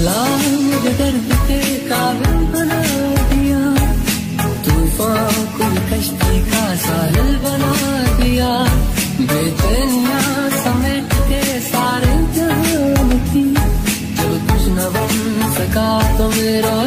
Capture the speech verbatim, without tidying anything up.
अल्लाह मुझे दर्द के काबिल बना दिया, तूफान को कश्ती का साहिल बना दिया, बेचैनियां समेट के सारे जहान की, जो कुछ न बन सका तो मेरा